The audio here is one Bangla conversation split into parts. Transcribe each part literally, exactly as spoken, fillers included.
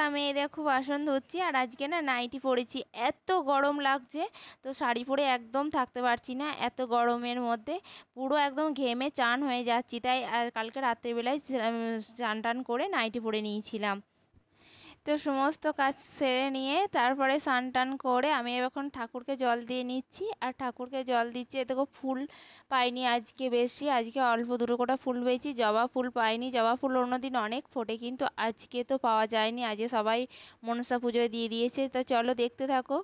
আমি এই দেখো বাসন ধুচ্ছি আর আজকে না নাইটি পরেছি, এত গরম লাগছে তো শাড়ি পরে একদম থাকতে পারছি না এত গরমের মধ্যে, পুরো একদম ঘেমে চান হয়ে যাচ্ছি। তাই কালকে রাত্রিবেলায় চান টান করে নাইটি পরে নিয়েছিলাম। তো সমস্ত কাজ সেরে নিয়ে তারপরে স্নান টান করে আমি এখন ঠাকুরকে জল দিয়ে নিচ্ছি আর ঠাকুরকে জল দিচ্ছি। দেখো ফুল পাইনি আজকে বেশি, আজকে অল্প দুটো কোটা ফুল পেয়েছি, জবা ফুল পাইনি। জবা ফুল অন্যদিন অনেক ফোটে কিন্তু আজকে তো পাওয়া যায়নি, আজকে সবাই মনসা পুজোয় দিয়ে দিয়েছে। তা চলো দেখতে থাকো।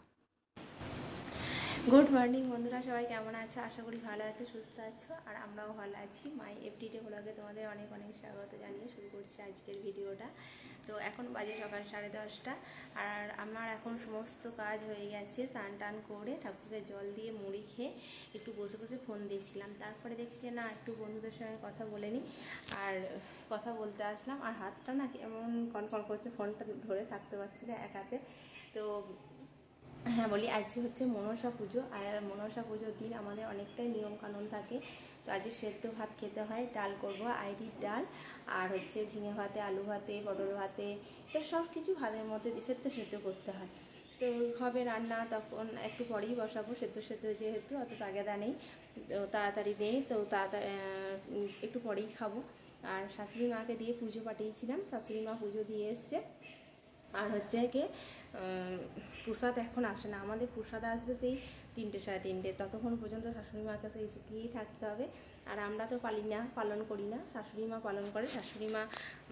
গুড মর্নিং বন্ধুরা, সবাই কেমন আছো? আশা করি ভালো আছো, সুস্থ আছো, আর আমরাও ভালো আছি। মাই এভরিডে ব্লগে তোমাদের অনেক অনেক স্বাগত জানিয়ে শুরু করছি আজকের ভিডিওটা। তো এখন বাজে সকাল সাড়ে দশটা আর আমার এখন সমস্ত কাজ হয়ে গেছে। স্নান টান করে ঠাকুরকে জল দিয়ে মুড়ি খেয়ে একটু বসে বসে ফোন দিয়েছিলাম। তারপরে দেখছি যে না, একটু বন্ধুদের সঙ্গে কথা বলে নিই, আর কথা বলতে আসলাম। আর হাতটা না কেমন কনকন করছে, ফোনটা ধরে থাকতে পারছি না এক হাতে। তো হ্যাঁ বলি, আজকে হচ্ছে মনসা পুজো, আর মনসা পুজোর দিন আমাদের অনেকটাই নিয়মকানুন থাকে। তো আজকে সেদ্ধ ভাত খেতে হয়, ডাল করবো, আইডির ডাল, আর হচ্ছে ঝিঙে ভাতে, আলু ভাতে, পটল ভাতে, তো সব কিছু ভাতের মধ্যে সেদ্ধ সেদ্ধ করতে হয়। তো হবে রান্না, তখন একটু পরেই বসাবো। সেদ্ধ সেদ্ধ যেহেতু অত তাগেদা নেই, তো তাড়াতাড়ি নেই, তো তাড়াতাড়ি একটু পরেই খাবো। আর শাশুড়ি মাকে দিয়ে পুজো পাঠিয়েছিলাম, শাশুড়ি মা পুজো দিয়ে এসছে। আর হচ্ছে কি প্রসাদ এখন আসে না, আমাদের প্রসাদ আসবে সেই তিনটে সাড়ে তিনটে, ততক্ষণ পর্যন্ত শাশুড়ি মার কাছে গিয়েই থাকতে হবে। আর আমরা তো পালি না, পালন করি না, শাশুড়ি মা পালন করে, শাশুড়ি মা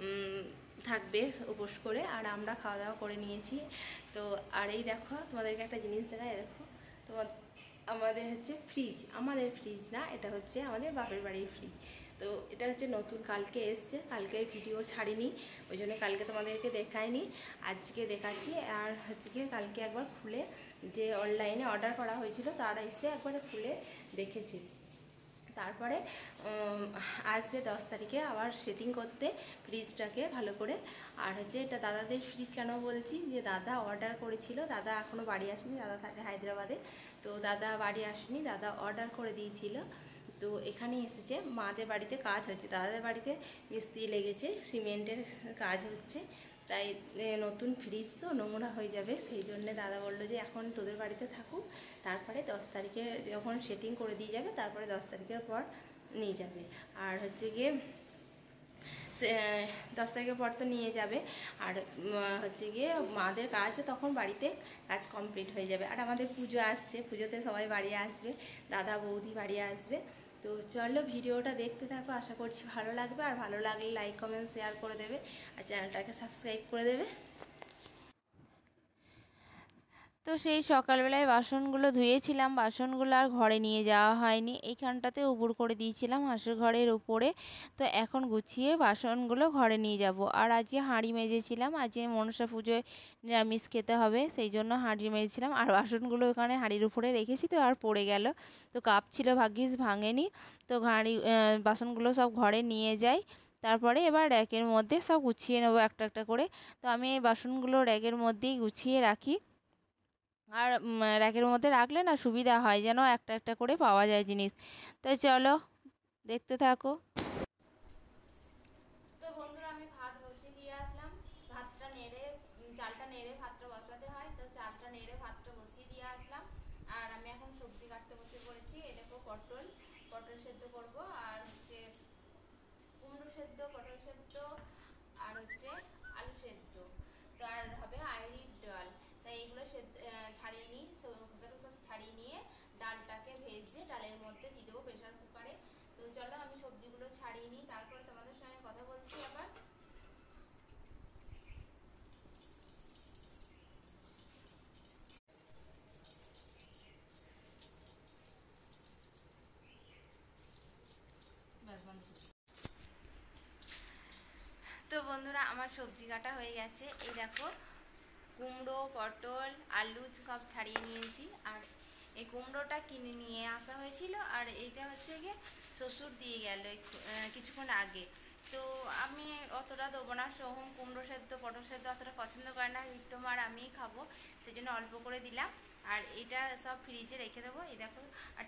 থাকবে উপোস করে, আর আমরা খাওয়া দাওয়া করে নিয়েছি। তো আর এই দেখো তোমাদেরকে একটা জিনিস দেখায়, দেখো তোমার আমাদের হচ্ছে ফ্রিজ, আমাদের ফ্রিজ না, এটা হচ্ছে আমাদের বাপের বাড়ির ফ্রিজ। তো এটা হচ্ছে নতুন, কালকে এসছে, কালকের ভিডিও ছাড়িনি, ওই জন্য কালকে তোমাদেরকে দেখাইনি, আজকে দেখাচ্ছি। আর হচ্ছে কি কালকে একবার খুলে, যে অনলাইনে অর্ডার করা হয়েছিল তারা এসে একবারে খুলে দেখেছি। তারপরে আসবে দশ তারিখে আবার সেটিং করতে ফ্রিজটাকে ভালো করে। আর হচ্ছে এটা দাদাদের ফ্রিজ কেন বলছি, যে দাদা অর্ডার করেছিল, দাদা এখনও বাড়ি আসেনি, দাদা থাকে হায়দ্রাবাদে। তো দাদা বাড়ি আসেনি, দাদা অর্ডার করে দিয়েছিল। তো এখানে এসেছে, মাদের বাড়িতে কাজ হচ্ছে, দাদাদের বাড়িতে মিস্ত্রি লেগেছে, সিমেন্টের কাজ হচ্ছে, তাই নতুন ফ্রিজ তো নোংরা হয়ে যাবে, সেই জন্যে দাদা বললো যে এখন তোদের বাড়িতে থাকুক, তারপরে দশ তারিখে যখন সেটিং করে দিয়ে যাবে তারপরে দশ তারিখের পর নিয়ে যাবে। আর হচ্ছে গিয়ে সে দশ তারিখের পর তো নিয়ে যাবে, আর হচ্ছে গিয়ে মাদের কাজ তখন বাড়িতে কাজ কমপ্লিট হয়ে যাবে। আর আমাদের পুজো আসছে, পুজোতে সবাই বাড়ি আসবে, দাদা বৌদি বাড়ি আসবে। তো চলো ভিডিওটা দেখতে থাকো, আশা করছি ভালো লাগবে, আর ভালো লাগলে লাইক কমেন্ট শেয়ার করে দেবে, আর চ্যানেলটাকে সাবস্ক্রাইব করে দেবে। তো সেই সকালবেলায় বাসনগুলো ধুয়েছিলাম, বাসনগুলো আর ঘরে নিয়ে যাওয়া হয়নি, এইখানটাতে উপুর করে দিয়েছিলাম হাঁসের ঘরের উপরে। তো এখন গুছিয়ে বাসনগুলো ঘরে নিয়ে যাব। আর আজকে হাঁড়ি মেজেছিলাম, আজকে মনসা পুজোয় নিরামিষ খেতে হবে, সেই জন্য হাঁড়ি মেজেছিলাম। আর বাসনগুলো ওখানে হাঁড়ির উপরে রেখেছি, তো আর পড়ে গেল, তো কাপ ছিল ভাগ্যিস ভাঙেনি। তো হাঁড়ি বাসনগুলো সব ঘরে নিয়ে যাই, তারপরে এবার র্যাকের মধ্যে সব গুছিয়ে নেবো একটা একটা করে। তো আমি এই বাসনগুলো র্যাকের মধ্যেই গুছিয়ে রাখি, আর র্যাকের মধ্যে রাখলে না সুবিধা হয়, যেন একটা একটা করে পাওয়া যায় জিনিস। তাই চলো দেখতে থাকো। তো বন্ধুরা আমি ভাত বসিয়ে দিয়ে আসলাম, ভাতটা নেড়ে, চালটা নেড়ে ভাতটা বসাতে হয়, তো চালটা নেড়ে ভাতটা বসিয়ে দিয়ে আসলাম। আর আমি এখন সবজি কাটতে বসে পড়েছি, এই দেখো পটল, পটল সেদ্ধ করব, আর হচ্ছে কুমড়ো সেদ্ধ, পটল সেদ্ধ, আর হচ্ছে আলু সেদ্ধ, তো আর হবে আইরির ডাল। তাই এইগুলো সেদ্ধ ছাড়িয়ে নিই, খোসা টোসা ছাড়িয়ে নিয়ে ডালটাকে ভেজে ডালের মধ্যে দিয়ে দেবো প্রেশার কুকারে। তো চলো আমি সবজিগুলো ছাড়িয়ে নিই, তারপরে তোমাদের সঙ্গে কথা বলছি আবার। তো বন্ধুরা আমার সবজি কাটা হয়ে গেছে, এই দেখো কুমড়ো, পটল, আলু সব ছাড়িয়ে নিয়েছি। আর এই কুমড়োটা কিনে নিয়ে আসা হয়েছিল, আর এইটা হচ্ছে গিয়ে শ্বশুর দিয়ে গেল কিছুক্ষণ আগে। তো আমি অতটা দেবো না, সোহম কুমড়ো সেদ্ধ, পটল সেদ্ধ অতটা পছন্দ করে না, রিতম আর আমিই খাবো, সেই জন্য অল্প করে দিলাম। আর এটা সব ফ্রিজে রেখে দেবো, এই দেখো। আর তিনটে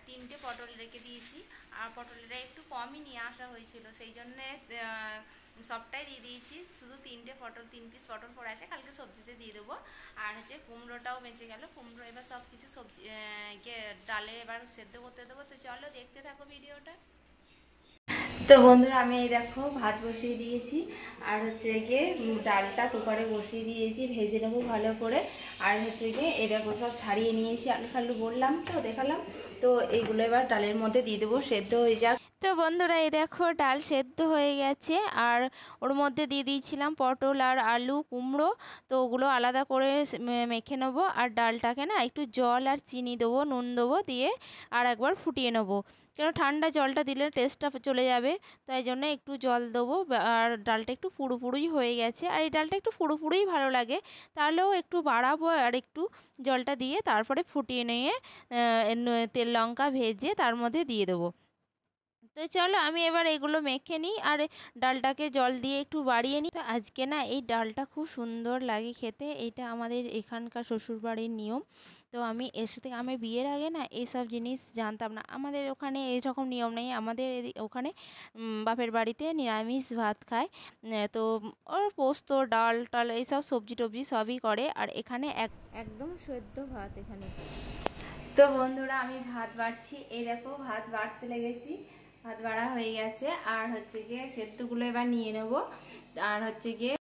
পটল রেখে দিয়েছি, আর পটলটা একটু কমই নিয়ে আসা হয়েছিল, সেই জন্যে সবটাই দিয়ে দিয়েছি। শুধু তিনটে পটল, তিন পিস পটল পড়ে আছে, কালকে সবজিতে দিয়ে দেবো। আর হচ্ছে কুমড়োটাও বেঁচে গেল, কুমড়ো এবার সব কিছু সবজি কে ডালে এবার সেদ্ধ করতে দেবো। তো চলো দেখতে থাকো ভিডিওটা। তো বন্ধুরা আমি এই দেখো ভাত বসিয়ে দিয়েছি, আর হচ্ছে গিয়ে ডালটা কুকারে বসিয়ে দিয়েছি, ভেজে নেবো ভালো করে। আর হচ্ছে গিয়ে এটা সব ছাড়িয়ে নিয়েছি, আলু ফালু বললাম তো দেখালাম। তো এইগুলো এবার ডালের মধ্যে দিয়ে দেবো, সেদ্ধ হয়ে যাক। তো বন্ধুরা এই দেখো ডাল সেদ্ধ হয়ে গেছে, আর ওর মধ্যে দিয়ে দিয়েছিলাম পটল আর আলু কুমড়ো। তো ওগুলো আলাদা করে মেখে নেবো, আর ডালটাকে না একটু জল আর চিনি দেবো, নুন দেবো, দিয়ে আর একবার ফুটিয়ে নেবো, কেন ঠান্ডা জলটা দিলে টেস্টটা চলে যাবে। তাই জন্য একটু জল দেবো, আর ডালটা একটু পুরো পুরোই হয়ে গেছে, আর এই ডালটা একটু পুরো পুরোই ভালো লাগে, তাহলেও একটু বাড়াবো আর একটু জলটা দিয়ে তারপরে ফুটিয়ে নিয়ে তেল লঙ্কা ভেজে তার মধ্যে দিয়ে দেবো। তো চলো আমি এবার এগুলো মেখে নিই, আর ডালটাকে জল দিয়ে একটু বাড়িয়ে নিই। তো আজকে না এই ডালটা খুব সুন্দর লাগে খেতে, এটা আমাদের এখানকার শ্বশুরবাড়ির নিয়ম। তো আমি এর সাথে আমি বিয়ের আগে না এইসব জিনিস জানতাম না, আমাদের ওখানে এইরকম নিয়ম নেই, আমাদের ওখানে বাপের বাড়িতে নিরামিষ ভাত খায়। তো ওর পোস্ত ডাল টাল এইসব সবজি টবজি সবই করে, আর এখানে এক একদম সেদ্ধ ভাত এখানে। তো বন্ধুরা আমি ভাত বাড়ছি, এই দেখো ভাত বাড়তে লেগেছি, ভাত বাড়া হয়ে গেছে, আর হচ্ছে গিয়ে সেদ্ধগুলো এবার নিয়ে নেবো, আর হচ্ছে গিয়ে